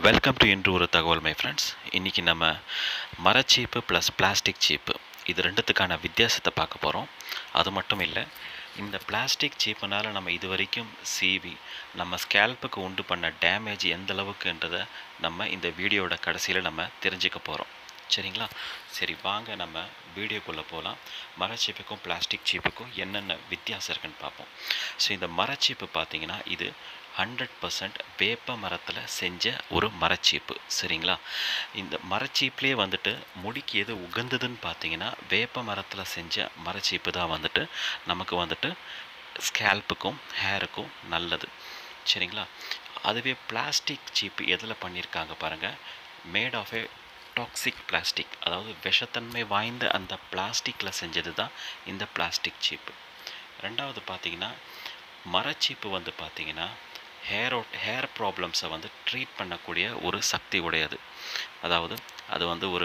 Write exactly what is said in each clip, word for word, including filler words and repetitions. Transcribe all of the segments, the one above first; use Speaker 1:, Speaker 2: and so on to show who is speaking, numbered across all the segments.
Speaker 1: Welcome to இன்று ஒரு தகவல் மை ஃப்ரெண்ட்ஸ். இன்றைக்கி நம்ம மரச்சீப்பு ப்ளஸ் பிளாஸ்டிக் சீப்பு இது ரெண்டுத்துக்கான வித்தியாசத்தை பார்க்க போகிறோம். அது மட்டும் இல்லை, இந்த பிளாஸ்டிக் சீப்புனால் நம்ம இது வரைக்கும் சீவி நம்ம ஸ்கேல்ப்புக்கு உண்டு பண்ண டேமேஜ் எந்த அளவுக்குன்றதை நம்ம இந்த வீடியோட கடைசியில் நம்ம தெரிஞ்சுக்க போகிறோம். சரிங்களா? சரி, வாங்க நம்ம வீடியோக்குள்ளே போகலாம். மரச்சீப்புக்கும் பிளாஸ்டிக் சீப்புக்கும் என்னென்ன வித்தியாசம் இருக்குன்னு பார்ப்போம். ஸோ இந்த மரச்சீப்பு பார்த்திங்கன்னா இது ஹண்ட்ரட் பர்சன்ட் வேப்ப மரத்தில் செஞ்ச ஒரு மரச்சீப்பு. சரிங்களா? இந்த மரச்சீப்லேயே வந்துட்டு முடிக்கு எது உகந்ததுன்னு பார்த்தீங்கன்னா வேப்ப மரத்தில் செஞ்ச மரச்சீப்பு தான் வந்துட்டு நமக்கு வந்துட்டு ஸ்கேல்ப்புக்கும் ஹேருக்கும் நல்லது. சரிங்களா? அதுவே பிளாஸ்டிக் சீப்பு எதில் பண்ணியிருக்காங்க பாருங்கள், made of a toxic plastic, அதாவது விஷத்தன்மை வாய்ந்த அந்த பிளாஸ்டிக்கில் செஞ்சது தான் இந்த பிளாஸ்டிக் சீப்பு. ரெண்டாவது பார்த்திங்கன்னா மரச்சீப்பு வந்து பார்த்திங்கன்னா ஹேரோ ஹேர் ப்ராப்ளம்ஸை வந்து ட்ரீட் பண்ணக்கூடிய ஒரு சக்தி உடையது. அதாவது அது வந்து ஒரு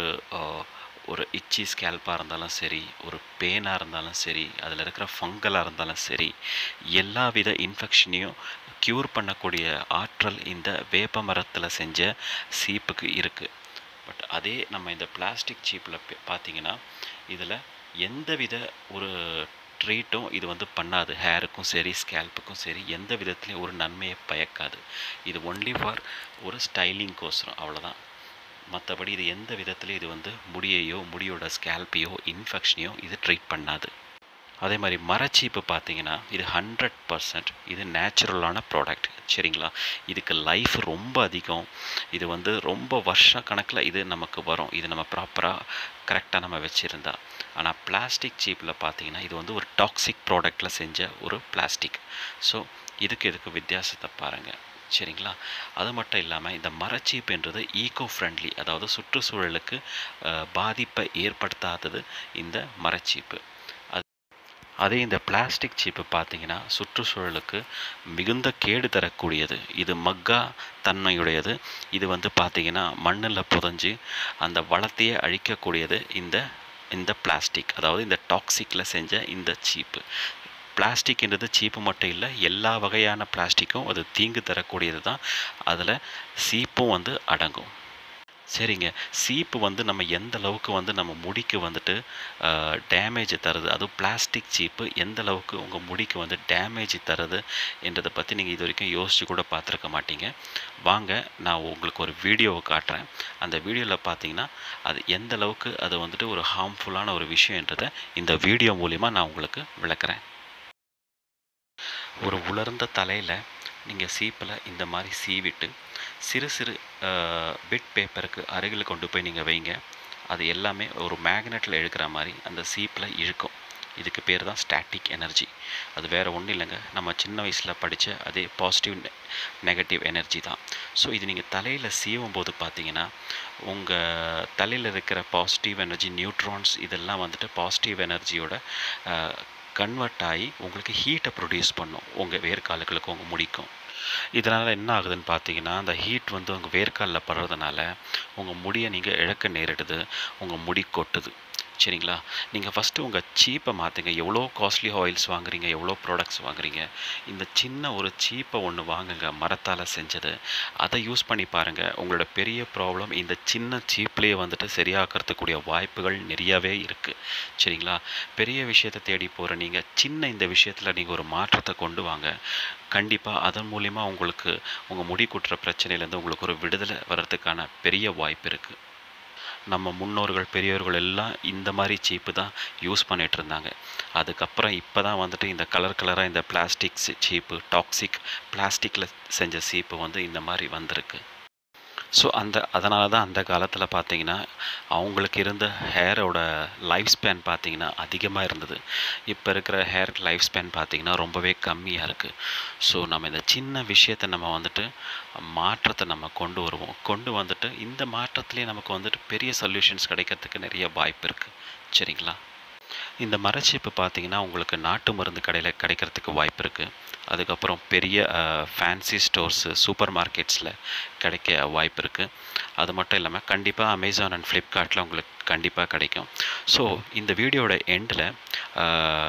Speaker 1: ஒரு இச்சி ஸ்கேல்பாக இருந்தாலும் சரி, ஒரு பேனாக இருந்தாலும் சரி, அதில் இருக்கிற ஃபங்கலாக இருந்தாலும் சரி, எல்லா வித இன்ஃபெக்ஷனையும் க்யூர் பண்ணக்கூடிய ஆற்றல் இந்த வேப்ப மரத்தில் செஞ்ச சீப்புக்கு இருக்குது. பட் அதே நம்ம இந்த பிளாஸ்டிக் சீப்பில் பார்த்திங்கன்னா இதில் எந்த வித ஒரு ட்ரீட்டும் இது வந்து பண்ணாது. ஹேருக்கும் சரி ஸ்கேல்ப்புக்கும் சரி எந்த விதத்துலேயும் ஒரு நன்மையை பயக்காது. இது ஒன்லி ஃபார் ஒரு ஸ்டைலிங் கோசரம், அவ்வளோதான். மற்றபடி இது எந்த விதத்துலேயும் இது வந்து முடியையோ முடியோட ஸ்கேல்ப்பையோ இன்ஃபெக்ஷனையோ இது ட்ரீட் பண்ணாது. அதே மாதிரி மரச்சீப்பு பார்த்திங்கன்னா இது ஹண்ட்ரட் பர்சன்ட் இது நேச்சுரலான ப்ராடக்ட். சரிங்களா? இதுக்கு லைஃப் ரொம்ப அதிகம். இது வந்து ரொம்ப வருஷ கணக்கில் இது நமக்கு வரும், இது நம்ம ப்ராப்பராக கரெக்டாக நம்ம வச்சுருந்தா. ஆனால் பிளாஸ்டிக் சீப்பில் பார்த்திங்கன்னா இது வந்து ஒரு டாக்ஸிக் ப்ராடக்டில் செஞ்ச ஒரு பிளாஸ்டிக். ஸோ இதுக்கு இதுக்கு வித்தியாசத்தை பாருங்கள். சரிங்களா? அது மட்டும் இல்லாமல் இந்த மரச்சீப்புன்றது ஈகோ ஃப்ரெண்ட்லி, அதாவது சுற்றுச்சூழலுக்கு பாதிப்பை ஏற்படுத்தாதது இந்த மரச்சீப்பு. அதே இந்த பிளாஸ்டிக் சீப்பு பார்த்திங்கன்னா சுற்றுச்சூழலுக்கு மிகுந்த கேடு தரக்கூடியது. இது மக்கா தன்மையுடையது. இது வந்து பார்த்திங்கன்னா மண்ணில் புதைஞ்சி அந்த வளத்தையே அழிக்கக்கூடியது இந்த இந்த பிளாஸ்டிக், அதாவது இந்த டாக்ஸிக்கில் செஞ்ச இந்த சீப்பு. பிளாஸ்டிக்ன்றது சீப்பு மட்டும் இல்லை, எல்லா வகையான பிளாஸ்டிக்கும் அது தீங்கு தரக்கூடியது தான். அதில் சீப்பும் வந்து அடங்கும். சரிங்க, சீப்பு வந்து நம்ம எந்த அளவுக்கு வந்து நம்ம முடிக்கு வந்துட்டு டேமேஜ் தருது, அதுவும் பிளாஸ்டிக் சீப்பு எந்த அளவுக்கு உங்கள் முடிக்கு வந்து டேமேஜ் தருது என்றதை பற்றி நீங்கள் இது வரைக்கும் யோசித்து கூட பார்த்துருக்க மாட்டீங்க. வாங்க நான் உங்களுக்கு ஒரு வீடியோவை காட்டுறேன். அந்த வீடியோவில் பார்த்தீங்கன்னா அது எந்த அளவுக்கு அது வந்துட்டு ஒரு ஹார்ம்ஃபுல்லான ஒரு விஷயன்றதை இந்த வீடியோ மூலிமா நான் உங்களுக்கு விளக்குறேன். ஒரு உலர்ந்த தலையில் நீங்கள் சீப்பில் இந்த மாதிரி சீவிட்டு சிறு சிறு பிட் பேப்பருக்கு அருகில் கொண்டு போய் நீங்கள் வைங்க. அது எல்லாமே ஒரு மேக்னெட்டில் இழுக்கிற மாதிரி அந்த சீப்பில் இழுக்கும். இதுக்கு பேர் தான் ஸ்டாட்டிக் எனர்ஜி. அது வேறு ஒன்றும் இல்லைங்க, நம்ம சின்ன வயசில் படித்த அதே பாசிட்டிவ் நெகட்டிவ் எனர்ஜி தான். ஸோ இது நீங்கள் தலையில் சீவும் போது பார்த்தீங்கன்னா உங்கள் தலையில் இருக்கிற பாசிட்டிவ் எனர்ஜி, நியூட்ரான்ஸ் இதெல்லாம் வந்துட்டு பாசிட்டிவ் எனர்ஜியோட கன்வெர்ட் ஆகி உங்களுக்கு ஹீட்டை ப்ரொடியூஸ் பண்ணும் உங்கள் வேர்க்காலுகளுக்கு, உங்கள் முடிக்கும். இதனால் என்ன ஆகுதுன்னு பார்த்தீங்கன்னா அந்த ஹீட் வந்து உங்கள் வேர்க்காலில் படுறதுனால உங்கள் முடியை நீங்கள் இழக்க நேரிடுது, உங்கள் முடி கொட்டுது. சரிங்களா? நீங்கள் ஃபஸ்ட்டு உங்கள் சீப்பை மாற்றுங்க. எவ்வளோ காஸ்ட்லி ஆயில்ஸ் வாங்குறீங்க, எவ்வளோ ப்ராடக்ட்ஸ் வாங்குறீங்க, இந்த சின்ன ஒரு சீப்பை ஒன்று வாங்குங்க, மரத்தால் செஞ்சது. அதை யூஸ் பண்ணி பாருங்கள். உங்களோட பெரிய ப்ராப்ளம் இந்த சின்ன சீப்லேயே வந்துட்டு சரியாக்கிறதுக்கூடிய வாய்ப்புகள் நிறையவே இருக்குது. சரிங்களா? பெரிய விஷயத்தை தேடி போகிற நீங்கள் சின்ன இந்த விஷயத்தில் நீங்கள் ஒரு மாற்றத்தை கொண்டு வாங்க. கண்டிப்பாக அதன் மூலிமா உங்களுக்கு உங்கள் முடி குட்டுற பிரச்சனையிலேருந்து உங்களுக்கு ஒரு விடுதலை வர்றதுக்கான பெரிய வாய்ப்பு இருக்குது. நம்ம முன்னோர்கள் பெரியவர்கள் எல்லாம் இந்த மாதிரி சீப்பு தான் யூஸ் பண்ணிகிட்டு இருந்தாங்க. அதுக்கப்புறம் இப்போ தான் வந்துட்டு இந்த கலர் கலராக இந்த பிளாஸ்டிக் சீப்பு, டாக்ஸிக் பிளாஸ்டிக்கில் செஞ்ச சீப்பு வந்து இந்த மாதிரி வந்திருக்கு. ஸோ அந்த அதனால தான் அந்த காலத்தில் பார்த்திங்கன்னா அவங்களுக்கு இருந்த ஹேரோட லைஃப் ஸ்பேன் பார்த்திங்கன்னா அதிகமாக இருந்தது. இப்போ இருக்கிற ஹேர் லைஃப் ஸ்பேன் பார்த்திங்கன்னா ரொம்பவே கம்மியாக இருக்குது. ஸோ நம்ம இந்த சின்ன விஷயத்தை நம்ம வந்துட்டு மாற்றத்தை நம்ம கொண்டு வருவோம். கொண்டு வந்துட்டு இந்த மாற்றத்துலேயே நமக்கு வந்துட்டு பெரிய சொல்யூஷன்ஸ் கிடைக்கிறதுக்கு நிறைய வாய்ப்பு இருக்குது. சரிங்களா? இந்த மரச்சீப்பு பார்த்திங்கன்னா உங்களுக்கு நாட்டு மருந்து கடையில் கிடைக்கிறதுக்கு வாய்ப்பு இருக்குது. அதுக்கப்புறம் பெரிய ஃபேன்சி ஸ்டோர்ஸு, சூப்பர் மார்க்கெட்ஸில் கிடைக்க வாய்ப்பு இருக்குது. அது மட்டும் இல்லாமல் கண்டிப்பாக அமேசான் அண்ட் ஃப்ளிப்கார்ட்டில் உங்களுக்கு கண்டிப்பாக கிடைக்கும். ஸோ இந்த வீடியோட எண்டில்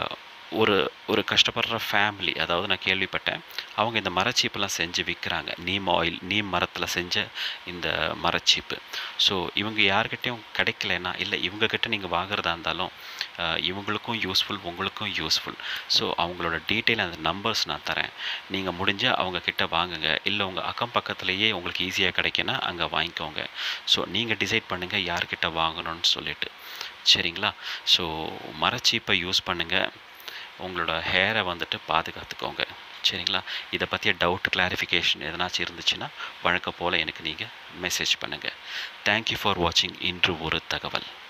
Speaker 1: ஒரு ஒரு கஷ்டப்படுற ஃபேமிலி, அதாவது நான் கேள்விப்பட்டேன், அவங்க இந்த மரச்சீப்பெல்லாம் செஞ்சு விற்கிறாங்க. நீம் ஆயில், நீம் மரத்தில் செஞ்ச இந்த மரச்சீப்பு. ஸோ இவங்க யார்கிட்டயும் கிடைக்கலன்னா, இல்லை இவங்கக்கிட்ட நீங்கள் வாங்குறதா இருந்தாலும் அஹ், இவங்களுக்கும் யூஸ்ஃபுல், உங்களுக்கும் யூஸ்ஃபுல். ஸோ அவங்களோட டீட்டெயில் அந்த நம்பர்ஸ் நான் தரேன். நீங்கள் முடிஞ்சால் அவங்கக்கிட்ட வாங்குங்க. இல்லை உங்கள் அக்கம் பக்கத்துலேயே உங்களுக்கு ஈஸியாக கிடைக்குன்னா அங்கே வாங்கிக்கோங்க. ஸோ நீங்கள் டிசைட் பண்ணுங்கள் யார்கிட்ட வாங்கணும்னு சொல்லிட்டு. சரிங்களா? ஸோ மரச்சீப்பை யூஸ் பண்ணுங்கள். உங்களோட ஹேரை வந்துட்டு பாதுகாத்துக்கோங்க. சரிங்களா? இதை பற்றிய டவுட் கிளாரிஃபிகேஷன் எதனாச்சும் இருந்துச்சுன்னா வழக்கம் போல் எனக்கு நீங்கள் மெசேஜ் பண்ணுங்கள். தேங்க்யூ ஃபார் வாட்சிங். இன்று ஒரு தகவல்.